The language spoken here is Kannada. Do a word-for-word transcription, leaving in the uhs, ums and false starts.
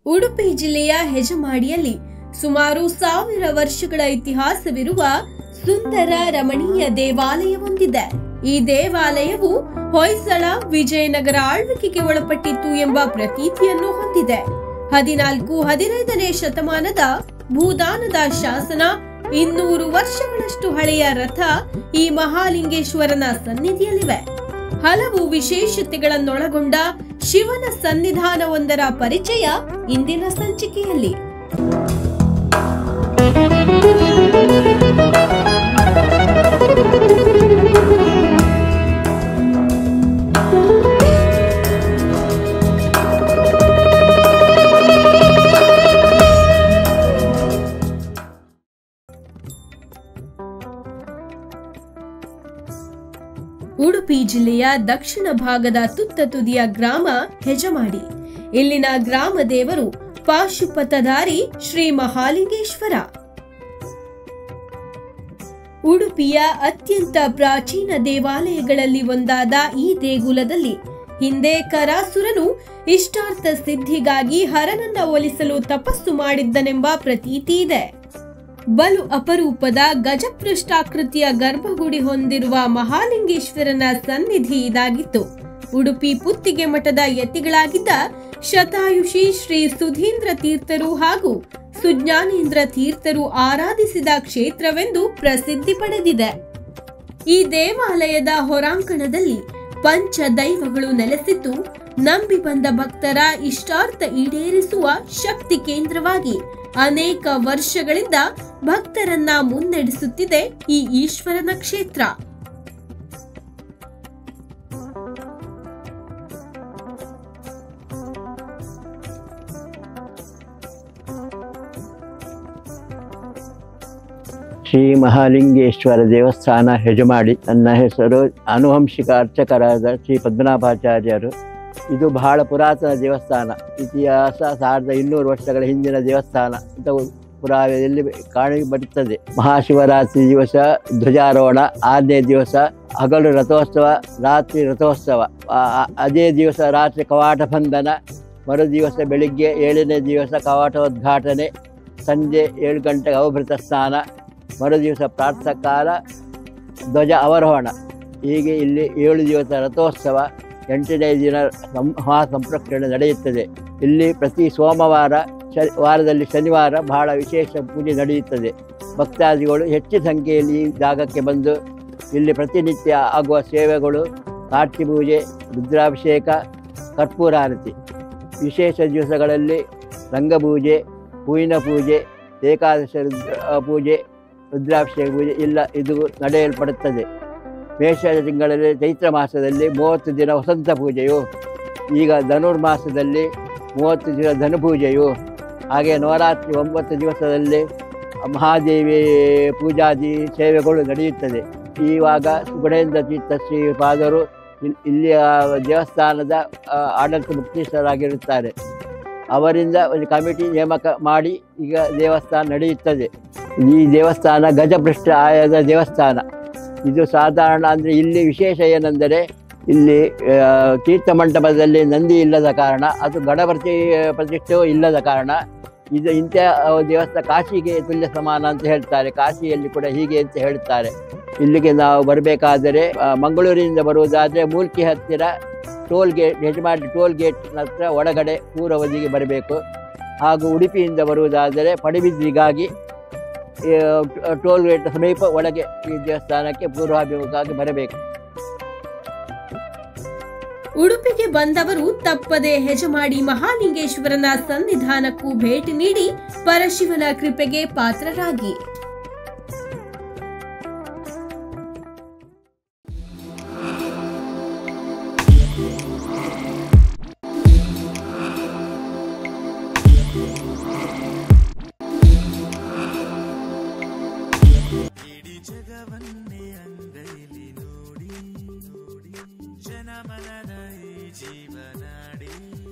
ಉಡುಪಿ ಜಿಲ್ಲೆಯ ಹೆಜಮಾಡಿಯಲ್ಲಿ ಸುಮಾರು ಸಾವಿರ ವರ್ಷಗಳ ಇತಿಹಾಸವಿರುವ ಸುಂದರ ರಮಣೀಯ ದೇವಾಲಯವೊಂದಿದೆ. ಈ ದೇವಾಲಯವು ಹೊಯ್ಸಳ ವಿಜಯನಗರ ಆಳ್ವಿಕೆಗೆ ಒಳಪಟ್ಟಿತ್ತು ಎಂಬ ಪ್ರತೀತಿಯನ್ನು ಹೊಂದಿದೆ. ಹದಿನಾಲ್ಕು ಹದಿನೈದನೇ ಶತಮಾನದ ಭೂದಾನದ ಶಾಸನ, ಇನ್ನೂರು ವರ್ಷಗಳಷ್ಟು ಹಳೆಯ ರಥ ಈ ಮಹಾಲಿಂಗೇಶ್ವರನ ಸನ್ನಿಧಿಯಲ್ಲಿವೆ. ಹಲವು ವಿಶೇಷತೆಗಳನ್ನೊಳಗೊಂಡ ಶಿವನ ಸನ್ನಿಧಾನವೊಂದರ ಪರಿಚಯ ಇಂದಿನ ಸಂಚಿಕೆಯಲ್ಲಿ. ಉಡುಪಿ ಜಿಲ್ಲೆಯ ದಕ್ಷಿಣ ಭಾಗದ ತುತ್ತ ತುದಿಯ ಗ್ರಾಮ ಹೆಜಮಾಡಿ. ಇಲ್ಲಿನ ಗ್ರಾಮ ದೇವರು ಪಾಶುಪತಧಾರಿ ಶ್ರೀ ಮಹಾಲಿಂಗೇಶ್ವರ. ಉಡುಪಿಯ ಅತ್ಯಂತ ಪ್ರಾಚೀನ ದೇವಾಲಯಗಳಲ್ಲಿ ಒಂದಾದ ಈ ದೇಗುಲದಲ್ಲಿ ಹಿಂದೆ ಕರಾಸುರನು ಇಷ್ಟಾರ್ಥ ಸಿದ್ಧಿಗಾಗಿ ಹರನನ್ನ ಒಲಿಸಲು ತಪಸ್ಸು ಮಾಡಿದ್ದನೆಂಬ ಪ್ರತೀತಿ ಇದೆ. ಬಲು ಅಪರೂಪದ ಗಜಪೃಷ್ಠಾಕೃತಿಯ ಗರ್ಭಗುಡಿ ಹೊಂದಿರುವ ಮಹಾಲಿಂಗೇಶ್ವರನ ಸನ್ನಿಧಿ ಇದಾಗಿತ್ತು. ಉಡುಪಿ ಪುತ್ತಿಗೆ ಮಠದ ಯತಿಗಳಾಗಿದ್ದ ಶತಾಯುಷಿ ಶ್ರೀ ಸುಧೀಂದ್ರ ತೀರ್ಥರು ಹಾಗೂ ಸುಜ್ಞಾನೇಂದ್ರ ತೀರ್ಥರು ಆರಾಧಿಸಿದ ಕ್ಷೇತ್ರವೆಂದು ಪ್ರಸಿದ್ಧಿ ಪಡೆದಿದೆ. ಈ ದೇವಾಲಯದ ಹೊರಾಂಗಣದಲ್ಲಿ ಪಂಚ ದೈವಗಳು ನೆಲೆಸಿದ್ದು, ನಂಬಿ ಬಂದ ಭಕ್ತರ ಇಷ್ಟಾರ್ಥ ಈಡೇರಿಸುವ ಶಕ್ತಿ ಕೇಂದ್ರವಾಗಿ ಅನೇಕ ವರ್ಷಗಳಿಂದ ಭಕ್ತರನ್ನ ಮುನ್ನಡೆಸುತ್ತಿದೆ ಈ ಈಶ್ವರನ ಕ್ಷೇತ್ರ. ಶ್ರೀ ಮಹಾಲಿಂಗೇಶ್ವರ ದೇವಸ್ಥಾನ ಹೆಜಮಾಡಿ. ನನ್ನ ಹೆಸರು ಆನುವಂಶಿಕ ಅರ್ಚಕರಾದ ಶ್ರೀ ಪದ್ಮನಾಭಾಚಾರ್ಯರು. ಇದು ಬಹಳ ಪುರಾತನ ದೇವಸ್ಥಾನ. ಇತಿಹಾಸ ಸಾವಿರದ ಇನ್ನೂರು ವರ್ಷಗಳ ಹಿಂದಿನ ದೇವಸ್ಥಾನ ಅಂತ ಪುರಾವೆಯಲ್ಲಿ ಕಾಣಿ ಬರುತ್ತದೆ. ಮಹಾಶಿವರಾತ್ರಿ ದಿವಸ ಧ್ವಜಾರೋಹಣ, ಆರನೇ ದಿವಸ ಹಗಲು ರಥೋತ್ಸವ, ರಾತ್ರಿ ರಥೋತ್ಸವ, ಅದೇ ದಿವಸ ರಾತ್ರಿ ಕವಾಟ ಬಂಧನ, ಮರು ದಿವಸ ಬೆಳಿಗ್ಗೆ ಏಳನೇ ದಿವಸ ಕವಾಟೋದ್ಘಾಟನೆ, ಸಂಜೆ ಏಳು ಗಂಟೆಗೆ ಅವಭೃತ ಸ್ನಾನ, ಮರು ದಿವಸ ಪ್ರಾತಃ ಕಾಲ ಧ್ವಜ ಅವರೋಹಣ. ಹೀಗೆ ಇಲ್ಲಿ ಏಳು ದಿವಸ ರಥೋತ್ಸವ, ಎಂಟನೇ ದಿನ ಮಹಾ ಸಂಪ್ರೋಕ್ಷಣೆ ನಡೆಯುತ್ತದೆ. ಇಲ್ಲಿ ಪ್ರತಿ ಸೋಮವಾರ, ಶ ವಾರದಲ್ಲಿ ಶನಿವಾರ ಬಹಳ ವಿಶೇಷ ಪೂಜೆ ನಡೆಯುತ್ತದೆ. ಭಕ್ತಾದಿಗಳು ಹೆಚ್ಚು ಸಂಖ್ಯೆಯಲ್ಲಿ ಈ ಜಾಗಕ್ಕೆ ಬಂದು ಇಲ್ಲಿ ಪ್ರತಿನಿತ್ಯ ಆಗುವ ಸೇವೆಗಳು ಕಾರ್ತಿ ಪೂಜೆ, ರುದ್ರಾಭಿಷೇಕ, ಕರ್ಪೂರಾರತಿ, ವಿಶೇಷ ದಿವಸಗಳಲ್ಲಿ ರಂಗಪೂಜೆ, ಹೂವಿನ ಪೂಜೆ, ಏಕಾದಶ ರುದ್ರ ಪೂಜೆ, ರುದ್ರಾಭಿಷೇಕ ಪೂಜೆ ಇಲ್ಲ ಇದು ನಡೆಯಲ್ಪಡುತ್ತದೆ. ಮೇಷ ತಿಂಗಳಲ್ಲಿ ಚೈತ್ರ ಮಾಸದಲ್ಲಿ ಮೂವತ್ತು ದಿನ ವಸಂತ ಪೂಜೆಯು, ಈಗ ಧನುರ್ಮಾಸದಲ್ಲಿ ಮೂವತ್ತು ದಿನ ಧನುಪೂಜೆಯು, ಹಾಗೆ ನವರಾತ್ರಿ ಒಂಬತ್ತು ದಿವಸದಲ್ಲಿ ಮಹಾದೇವಿ ಪೂಜಾದಿ ಸೇವೆಗಳು ನಡೆಯುತ್ತದೆ. ಇವಾಗ ಸುಗುಣೇಂದ್ರ ತೀರ್ಥ ಶ್ರೀಪಾದರು ಇಲ್ಲಿಯ ದೇವಸ್ಥಾನದ ಆಡಳಿತ ಮುಖ್ಯಸ್ಥರಾಗಿರುತ್ತಾರೆ. ಅವರಿಂದ ಒಂದು ಕಮಿಟಿ ನೇಮಕ ಮಾಡಿ ಈಗ ದೇವಸ್ಥಾನ ನಡೆಯುತ್ತದೆ. ಈ ದೇವಸ್ಥಾನ ಗಜಪೃಷ್ಠ ಆಯದ ದೇವಸ್ಥಾನ. ಇದು ಸಾಧಾರಣ ಅಂದರೆ ಇಲ್ಲಿ ವಿಶೇಷ ಏನೆಂದರೆ ಇಲ್ಲಿ ತೀರ್ಥ ಮಂಟಪದಲ್ಲಿ ನಂದಿ ಇಲ್ಲದ ಕಾರಣ, ಅದು ಗಣಪತಿ ಪ್ರತಿಷ್ಠೆಯೂ ಇಲ್ಲದ ಕಾರಣ ಇದು ಇಂಥ ದೇವಸ್ಥಾನ ಕಾಶಿಗೆ ತುಲ್ಯ ಸಮಾನ ಅಂತ ಹೇಳ್ತಾರೆ. ಕಾಶಿಯಲ್ಲಿ ಕೂಡ ಹೀಗೆ ಅಂತ ಹೇಳ್ತಾರೆ. ಇಲ್ಲಿಗೆ ನಾವು ಬರಬೇಕಾದರೆ ಮಂಗಳೂರಿನಿಂದ ಬರುವುದಾದರೆ ಮೂಲ್ಕಿ ಹತ್ತಿರ toll gate, Hejamadi toll gate ಹತ್ರ ಒಳಗಡೆ ಪೂರ್ವದಿಗೆ ಬರಬೇಕು. ಹಾಗೂ ಉಡುಪಿಯಿಂದ ಬರುವುದಾದರೆ ಪಡುಬಿದ್ರಿಗಾಗಿ ಟೋಲ್ ಗೇಟ್ ಸಮೀಪ ಒಳಗೆ ಈ ದೇವಸ್ಥಾನಕ್ಕೆ ಪೂರ್ವಾಭಿಮುಖವಾಗಿ ಬರಬೇಕು. ಉಡುಪಿಗೆ ಬಂದವರು ತಪ್ಪದೆ ಹೆಜಮಾಡಿ ಮಹಾಲಿಂಗೇಶ್ವರನ ಸನ್ನಿಧಾನಕ್ಕೂ ಭೇಟಿ ನೀಡಿ ಪರಶಿವನ ಕೃಪೆಗೆ ಪಾತ್ರರಾಗಿ. ಜಗವನ್ನೇ ಅಂಗೈಲಿ ನೋಡಿ ನೋಡಿ ಜನಮನದ ಈ ಜೀವನಾಡಿ